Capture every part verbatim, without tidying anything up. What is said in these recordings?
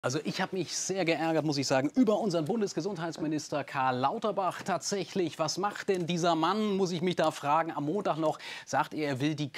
Also ich habe mich sehr geärgert, muss ich sagen, über unseren Bundesgesundheitsminister Karl Lauterbach. Tatsächlich, was macht denn dieser Mann, muss ich mich da fragen. Am Montag noch sagt er, er will die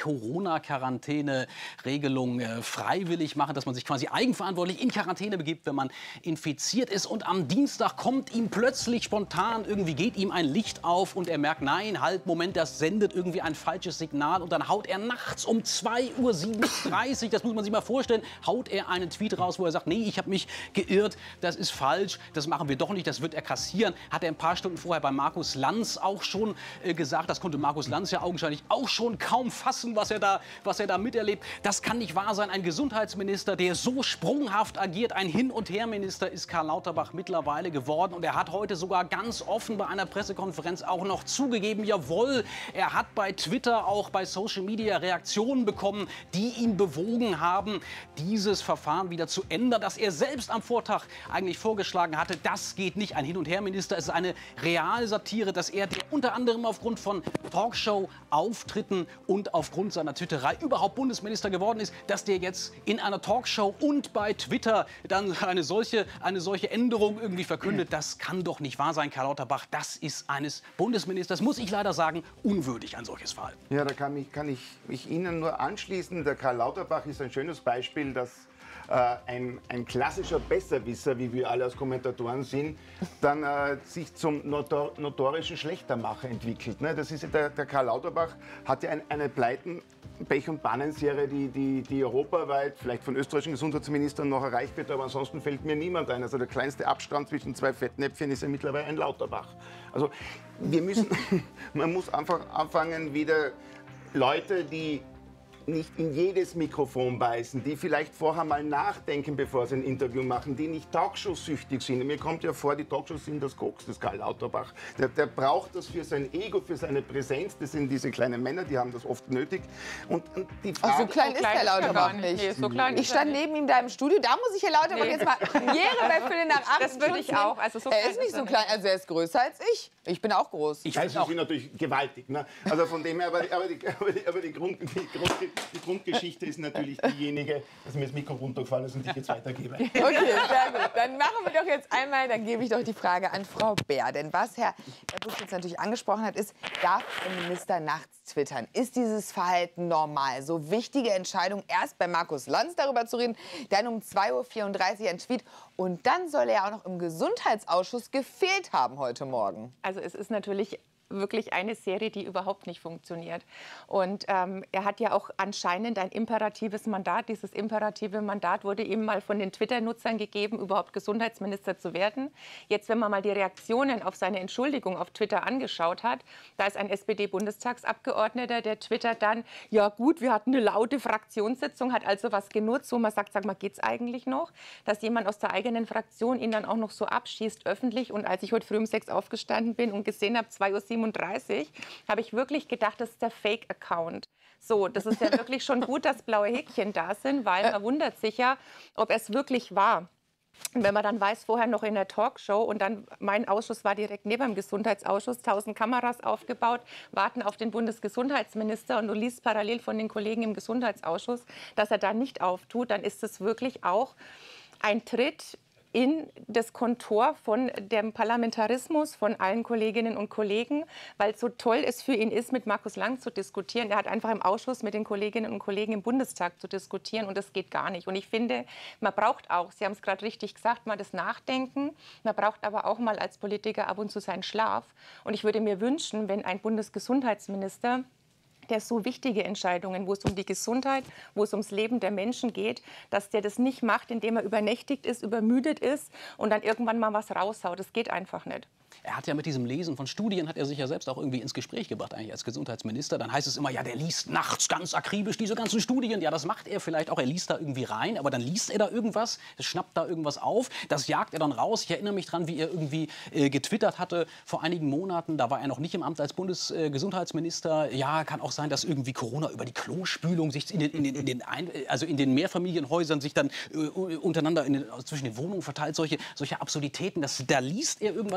Corona-Quarantäne-Regelung äh, freiwillig machen, dass man sich quasi eigenverantwortlich in Quarantäne begibt, wenn man infiziert ist. Und am Dienstag kommt ihm plötzlich spontan, irgendwie geht ihm ein Licht auf und er merkt, nein, halt, Moment, das sendet irgendwie ein falsches Signal. Und dann haut er nachts um zwei Uhr siebenunddreißig, das muss man sich mal vorstellen, haut er einen Tweet raus, wo er sagt, nee, ich habe mich geirrt, das ist falsch, das machen wir doch nicht, das wird er kassieren. Hat er ein paar Stunden vorher bei Markus Lanz auch schon äh, gesagt. Das konnte Markus Lanz ja augenscheinlich auch schon kaum fassen, was er da, was er da miterlebt. Das kann nicht wahr sein. Ein Gesundheitsminister, der so sprunghaft agiert, ein Hin- und Her-Minister ist Karl Lauterbach mittlerweile geworden. Und er hat heute sogar ganz offen bei einer Pressekonferenz auch noch zugegeben, jawohl, er hat bei Twitter, auch bei Social Media Reaktionen bekommen, die ihn bewogen haben, dieses Verfahren wieder zu ändern, dass er selbst am Vortag eigentlich vorgeschlagen hatte, das geht nicht. Ein Hin- und Her-Minister, es ist eine Realsatire, dass er unter anderem aufgrund von Talkshow-Auftritten und aufgrund seiner Twitterei überhaupt Bundesminister geworden ist, dass der jetzt in einer Talkshow und bei Twitter dann eine solche, eine solche Änderung irgendwie verkündet. Das kann doch nicht wahr sein, Karl Lauterbach. Das ist eines Bundesministers, muss ich leider sagen, unwürdig, ein solches Verhalten. Ja, da kann, mich, kann ich mich Ihnen nur anschließen. Der Karl Lauterbach ist ein schönes Beispiel, dass äh, ein, ein klassischer Besserwisser, wie wir alle als Kommentatoren sind, dann äh, sich zum notor notorischen Schlechtermacher entwickelt. Ne? Das ist, der, der Karl Lauterbach hatte ein, eine Pleiten, Pech- und Pannenserie, die, die, die europaweit, vielleicht von österreichischen Gesundheitsministern noch erreicht wird, aber ansonsten fällt mir niemand ein. Also der kleinste Abstand zwischen zwei Fettnäpfchen ist ja mittlerweile ein Lauterbach. Also wir müssen, man muss einfach anfangen, wieder Leute, die nicht in jedes Mikrofon beißen, die vielleicht vorher mal nachdenken, bevor sie ein Interview machen, die nicht Talkshow-süchtig sind. Mir kommt ja vor, die Talkshows sind das Koks des Karl Lauterbach. Der, der braucht das für sein Ego, für seine Präsenz. Das sind diese kleinen Männer, die haben das oft nötig. Und, und die Frage, Ach, so klein so ist klein Herr Lauterbach ist er nicht. nicht. Nee, so klein Ich ist er stand nicht. neben ihm da im Studio, da muss ich Herr Lauterbach Nee. jetzt mal Premiere bei Viertel nach acht. Das würde ich auch. Also so er klein ist nicht ist so er klein, also er ist größer als ich. Ich bin auch groß. Ich also auch. sind natürlich gewaltig. Ne? Also von dem her, aber, aber, die, aber, die, aber die, Grund, die, Grund, die Grundgeschichte ist natürlich diejenige, dass mir das Mikro runtergefallen ist und ich jetzt weitergebe. Okay, sehr gut. Dann machen wir doch jetzt einmal, dann gebe ich doch die Frage an Frau Baer. Denn was Herr, Herr Busch jetzt natürlich angesprochen hat, ist, darf ein Minister nachts twittern? Ist dieses Verhalten normal? So wichtige Entscheidung, erst bei Markus Lanz darüber zu reden, dann um zwei Uhr vierunddreißig ein Tweet. Und dann soll er auch noch im Gesundheitsausschuss gefehlt haben heute Morgen. Also es ist natürlich wirklich eine Serie, die überhaupt nicht funktioniert. Und ähm, er hat ja auch anscheinend ein imperatives Mandat. Dieses imperative Mandat wurde ihm mal von den Twitter-Nutzern gegeben, überhaupt Gesundheitsminister zu werden. Jetzt, wenn man mal die Reaktionen auf seine Entschuldigung auf Twitter angeschaut hat, da ist ein S P D-Bundestagsabgeordneter, der twittert dann, ja gut, wir hatten eine laute Fraktionssitzung, hat also was genutzt, wo man sagt, sag mal, geht's eigentlich noch? Dass jemand aus der eigenen Fraktion ihn dann auch noch so abschießt öffentlich. Und als ich heute früh um sechs aufgestanden bin und gesehen habe, zwei Uhr siebenunddreißig, habe ich wirklich gedacht, das ist der Fake-Account. So, das ist ja wirklich schon gut, dass blaue Häkchen da sind, weil man wundert sich ja, ob es wirklich war. Und wenn man dann weiß, vorher noch in der Talkshow und dann, mein Ausschuss war direkt neben dem Gesundheitsausschuss, tausend Kameras aufgebaut, warten auf den Bundesgesundheitsminister und du liest parallel von den Kollegen im Gesundheitsausschuss, dass er da nicht auftut, dann ist es wirklich auch ein Tritt in das Kontor von dem Parlamentarismus, von allen Kolleginnen und Kollegen, weil es so toll es für ihn ist, mit Markus Lanz zu diskutieren. Er hat einfach im Ausschuss mit den Kolleginnen und Kollegen im Bundestag zu diskutieren und das geht gar nicht. Und ich finde, man braucht auch, Sie haben es gerade richtig gesagt, mal das Nachdenken. Man braucht aber auch mal als Politiker ab und zu seinen Schlaf. Und ich würde mir wünschen, wenn ein Bundesgesundheitsminister, der so wichtige Entscheidungen, wo es um die Gesundheit, wo es ums Leben der Menschen geht, dass der das nicht macht, indem er übernächtigt ist, übermüdet ist und dann irgendwann mal was raushaut. Das geht einfach nicht. Er hat ja mit diesem Lesen von Studien, hat er sich ja selbst auch irgendwie ins Gespräch gebracht, eigentlich als Gesundheitsminister. Dann heißt es immer, ja, der liest nachts ganz akribisch diese ganzen Studien. Ja, das macht er vielleicht auch, er liest da irgendwie rein, aber dann liest er da irgendwas, schnappt da irgendwas auf, das jagt er dann raus. Ich erinnere mich dran, wie er irgendwie äh, getwittert hatte vor einigen Monaten, da war er noch nicht im Amt als Bundesgesundheitsminister. Äh, ja, kann auch sein, dass irgendwie Corona über die Klospülung sich in den, in den, in den, ein, also in den Mehrfamilienhäusern sich dann äh, untereinander in den, zwischen den Wohnungen verteilt, solche, solche Absurditäten. Das, da liest er irgendwas, bläst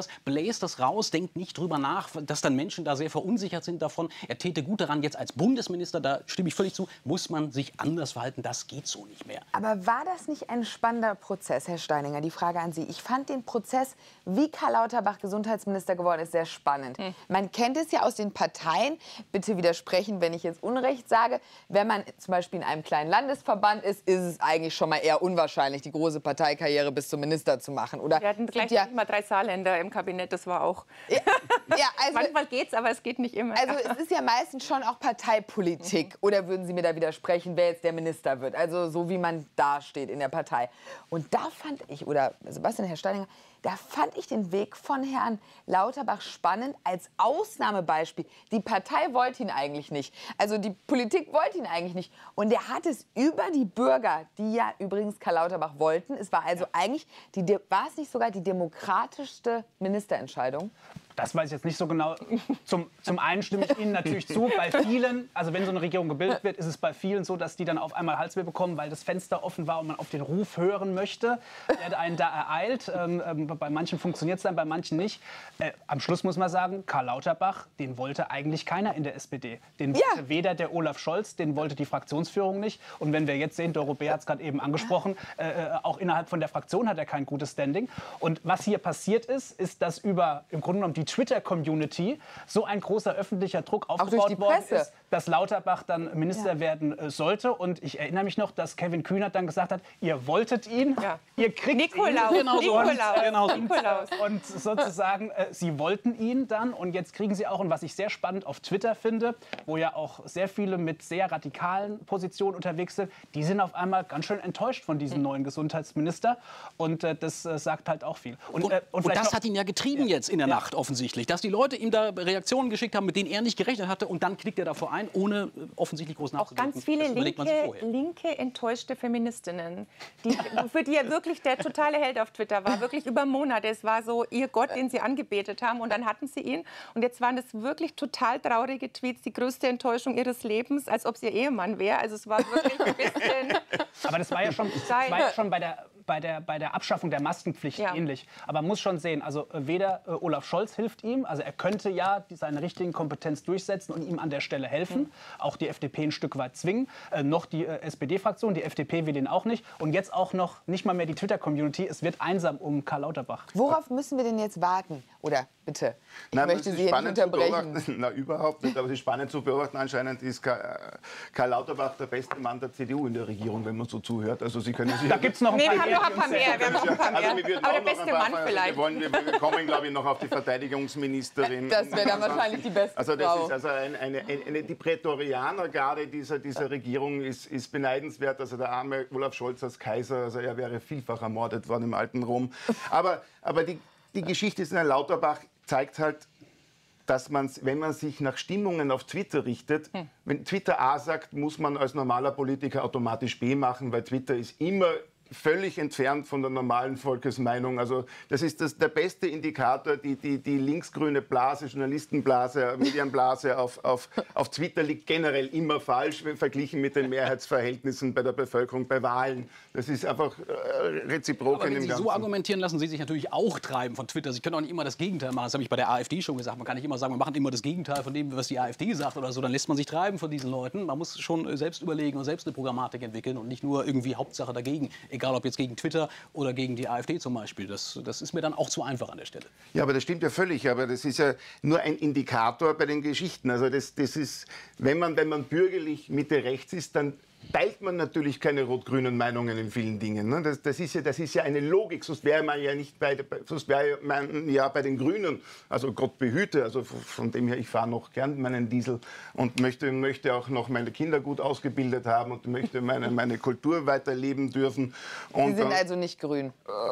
bläst das raus, denkt nicht drüber nach, dass dann Menschen da sehr verunsichert sind davon. Er täte gut daran, jetzt als Bundesminister, da stimme ich völlig zu, muss man sich anders verhalten. Das geht so nicht mehr. Aber war das nicht ein spannender Prozess, Herr Steininger? Die Frage an Sie. Ich fand den Prozess, wie Karl Lauterbach Gesundheitsminister geworden ist, sehr spannend. Hm. Man kennt es ja aus den Parteien. Bitte widersprechen, wenn ich jetzt Unrecht sage. Wenn man zum Beispiel in einem kleinen Landesverband ist, ist es eigentlich schon mal eher unwahrscheinlich, die große Parteikarriere bis zum Minister zu machen. Oder wir hatten gleich ja mal drei Saarländer im Kabinett, das war auch... Ja, ja, also, manchmal geht's, aber es geht nicht immer. Also es ist ja meistens schon auch Parteipolitik. Mhm. Oder würden Sie mir da widersprechen, wer jetzt der Minister wird? Also so wie man dasteht in der Partei. Und da fand ich, oder Sebastian, Herr Steininger, da fand ich den Weg von Herrn Lauterbach spannend als Ausnahmebeispiel. Die Partei wollte ihn eigentlich nicht. Also die Politik wollte ihn eigentlich nicht. Und er hat es über die Bürger, die ja übrigens Karl Lauterbach wollten. Es war also eigentlich, die, war es nicht sogar die demokratischste Ministerentscheidung? Das weiß ich jetzt nicht so genau. Zum, zum einen stimme ich Ihnen natürlich zu. Bei vielen, also wenn so eine Regierung gebildet wird, ist es bei vielen so, dass die dann auf einmal Halsweh bekommen, weil das Fenster offen war und man auf den Ruf hören möchte, der einen da ereilt. Ähm, ähm, bei manchen funktioniert es dann, bei manchen nicht. Äh, am Schluss muss man sagen, Karl Lauterbach, den wollte eigentlich keiner in der S P D. Den ja. wollte weder der Olaf Scholz, den wollte die Fraktionsführung nicht. Und wenn wir jetzt sehen, Doro Bär hat es gerade eben angesprochen, äh, auch innerhalb von der Fraktion hat er kein gutes Standing. Und was hier passiert ist, ist, dass über im Grunde genommen die Twitter-Community so ein großer öffentlicher Druck aufgebaut worden ist, dass Lauterbach dann Minister ja. werden äh, sollte. Und ich erinnere mich noch, dass Kevin Kühnert dann gesagt hat, ihr wolltet ihn, ja. ihr kriegt Nikolaus. ihn. Genau so. Nikolaus. Genau. Nikolaus. Und sozusagen, äh, sie wollten ihn dann und jetzt kriegen sie auch, und was ich sehr spannend auf Twitter finde, wo ja auch sehr viele mit sehr radikalen Positionen unterwegs sind, die sind auf einmal ganz schön enttäuscht von diesem mhm. neuen Gesundheitsminister. Und äh, das äh, sagt halt auch viel. Und, und, äh, und, und das noch, hat ihn ja getrieben ja. jetzt in der ja. Nacht offensichtlich, dass die Leute ihm da Reaktionen geschickt haben, mit denen er nicht gerechnet hatte, und dann klickt er davor ein, ohne äh, offensichtlich groß nachzudenken. Auch ganz viele linke, linke, enttäuschte Feministinnen, die, für die er wirklich der totale Held auf Twitter war, wirklich über Monate. Es war so ihr Gott, den sie angebetet haben, und dann hatten sie ihn. Und jetzt waren das wirklich total traurige Tweets, die größte Enttäuschung ihres Lebens, als ob es ihr Ehemann wäre. Also es war wirklich ein bisschen... Aber das war ja schon, das war ja schon bei der... Bei der, bei der Abschaffung der Maskenpflicht ja. ähnlich. Aber man muss schon sehen, also weder äh, Olaf Scholz hilft ihm, also er könnte ja die, seine richtigen Kompetenz durchsetzen und ihm an der Stelle helfen, mhm. auch die F D P ein Stück weit zwingen, äh, noch die äh, S P D-Fraktion, die F D P will ihn auch nicht, und jetzt auch noch nicht mal mehr die Twitter-Community. Es wird einsam um Karl Lauterbach. Worauf müssen wir denn jetzt warten? Oder bitte, ich Nein, möchte Sie hier nicht unterbrechen. Na, überhaupt nicht, aber es ist spannend zu beobachten. Anscheinend ist Karl, Karl Lauterbach der beste Mann der C D U in der Regierung, wenn man so zuhört. Also Sie können sich da gibt es noch ein nee, paar, wir haben noch ein paar mehr. Wir haben noch ein paar mehr. Also, wir aber der beste Mann paar, vielleicht. Wir, wollen, wir kommen, glaube ich, noch auf die Verteidigungsministerin. Das wäre dann wahrscheinlich die beste also das Frau. Ist also eine, eine, eine, die Prätorianergarde dieser, dieser Regierung ist, ist beneidenswert. Also der arme Olaf Scholz als Kaiser, also er wäre vielfach ermordet worden im alten Rom. Aber, aber die, die Geschichte ist, in Lauterbach zeigt halt, dass man, wenn man sich nach Stimmungen auf Twitter richtet, hm. wenn Twitter A sagt, muss man als normaler Politiker automatisch B machen, weil Twitter ist immer völlig entfernt von der normalen Volkesmeinung. Also das ist das, der beste Indikator. Die, die, die linksgrüne Blase, Journalistenblase, Medienblase auf, auf, auf Twitter liegt generell immer falsch, verglichen mit den Mehrheitsverhältnissen bei der Bevölkerung, bei Wahlen. Das ist einfach äh, reziprok. Aber in wenn dem Sie Ganzen. so argumentieren, lassen Sie sich natürlich auch treiben von Twitter. Sie können auch nicht immer das Gegenteil machen. Das habe ich bei der AfD schon gesagt. Man kann nicht immer sagen, wir machen immer das Gegenteil von dem, was die AfD sagt oder so. Dann lässt man sich treiben von diesen Leuten. Man muss schon selbst überlegen und selbst eine Programmatik entwickeln und nicht nur irgendwie Hauptsache dagegen. Egal ob jetzt gegen Twitter oder gegen die AfD zum Beispiel. Das, das ist mir dann auch zu einfach an der Stelle. Ja, aber das stimmt ja völlig. Aber das ist ja nur ein Indikator bei den Geschichten. Also das, das ist, wenn man, wenn man bürgerlich Mitte rechts ist, dann teilt man natürlich keine rot-grünen Meinungen in vielen Dingen. Ne? Das, das, ist ja, das ist ja eine Logik, sonst wäre man ja nicht bei, sonst wäre man ja bei den Grünen, also Gott behüte, also von dem her, ich fahre noch gern meinen Diesel und möchte, möchte auch noch meine Kinder gut ausgebildet haben und möchte meine, meine Kultur weiterleben dürfen. Und, Sie sind also nicht grün?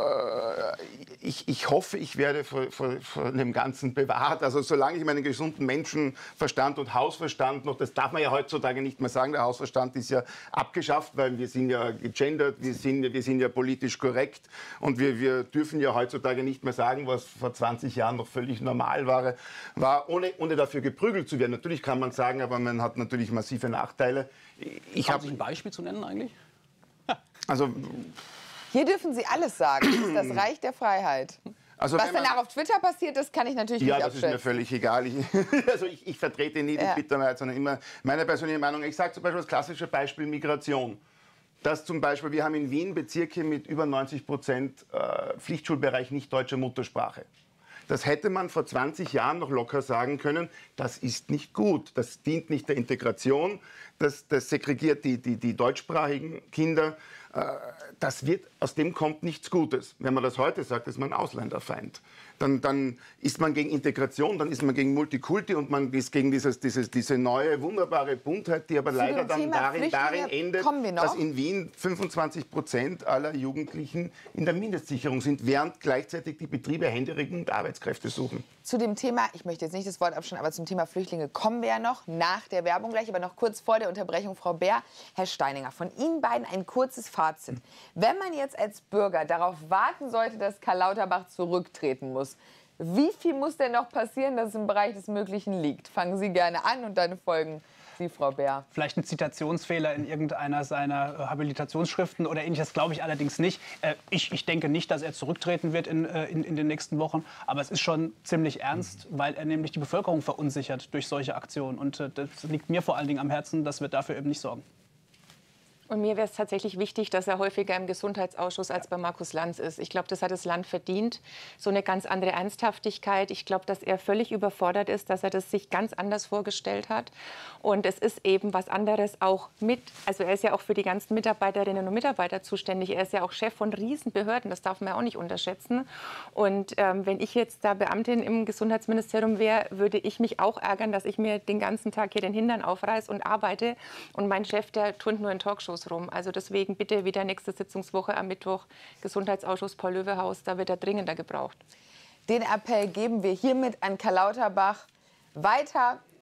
Äh, ich, ich hoffe, ich werde vor, vor, vor dem Ganzen bewahrt. Also solange ich meinen gesunden Menschenverstand und Hausverstand noch, das darf man ja heutzutage nicht mehr sagen, der Hausverstand ist ja abgeschafft, weil wir sind ja gegendert, wir sind, wir sind ja politisch korrekt und wir, wir dürfen ja heutzutage nicht mehr sagen, was vor zwanzig Jahren noch völlig normal war, war ohne, ohne dafür geprügelt zu werden. Natürlich kann man sagen, aber man hat natürlich massive Nachteile. Ich Haben Sie ein Beispiel zu nennen eigentlich? Also, hier dürfen Sie alles sagen. Das ist das Reich der Freiheit. Also Was wenn man, danach auf Twitter passiert ist, kann ich natürlich ja, nicht das ist mir abschätzen. völlig egal. Ich, also ich, ich vertrete nie die Ja. Twitter-Mehrheit, sondern immer meine persönliche Meinung. Ich sage zum Beispiel das klassische Beispiel Migration. Dass zum Beispiel, wir haben in Wien Bezirke mit über neunzig Prozent äh, Pflichtschulbereich nicht deutscher Muttersprache. Das hätte man vor zwanzig Jahren noch locker sagen können, das ist nicht gut, das dient nicht der Integration, das, das segregiert die, die, die deutschsprachigen Kinder. Äh, das wird, aus dem kommt nichts Gutes. Wenn man das heute sagt, ist man Ausländerfeind. Dann, dann ist man gegen Integration, dann ist man gegen Multikulti und man ist gegen dieses, dieses, diese neue, wunderbare Buntheit, die aber Zu leider dem dann Thema darin, darin Flüchtlinge endet, kommen wir noch. dass in Wien fünfundzwanzig Prozent aller Jugendlichen in der Mindestsicherung sind, während gleichzeitig die Betriebe händeringend Arbeitskräfte suchen. Zu dem Thema, ich möchte jetzt nicht das Wort abschneiden, aber zum Thema Flüchtlinge kommen wir ja noch nach der Werbung gleich, aber noch kurz vor der Unterbrechung, Frau Baer, Herr Steininger, von Ihnen beiden ein kurzes Fazit. Wenn man jetzt als Bürger darauf warten sollte, dass Karl Lauterbach zurücktreten muss, wie viel muss denn noch passieren, dass es im Bereich des Möglichen liegt? Fangen Sie gerne an und dann folgen Sie, Frau Baer. Vielleicht ein Zitationsfehler in irgendeiner seiner äh, Habilitationsschriften oder ähnliches, glaube ich allerdings nicht. Äh, ich, ich denke nicht, dass er zurücktreten wird in, äh, in, in den nächsten Wochen. Aber es ist schon ziemlich ernst, weil er nämlich die Bevölkerung verunsichert durch solche Aktionen. Und äh, das liegt mir vor allen Dingen am Herzen, dass wir dafür eben nicht sorgen. Und mir wäre es tatsächlich wichtig, dass er häufiger im Gesundheitsausschuss als bei Markus Lanz ist. Ich glaube, das hat das Land verdient. So eine ganz andere Ernsthaftigkeit. Ich glaube, dass er völlig überfordert ist, dass er das sich ganz anders vorgestellt hat. Und es ist eben was anderes auch mit, also er ist ja auch für die ganzen Mitarbeiterinnen und Mitarbeiter zuständig. Er ist ja auch Chef von Riesenbehörden, das darf man ja auch nicht unterschätzen. Und ähm, wenn ich jetzt da Beamtin im Gesundheitsministerium wäre, würde ich mich auch ärgern, dass ich mir den ganzen Tag hier den Hintern aufreiß und arbeite. Und mein Chef, der turnt nur in Talkshows rum. Also deswegen bitte wieder nächste Sitzungswoche am Mittwoch, Gesundheitsausschuss Paul Löwehaus, da wird er dringender gebraucht. Den Appell geben wir hiermit an Karl Lauterbach weiter.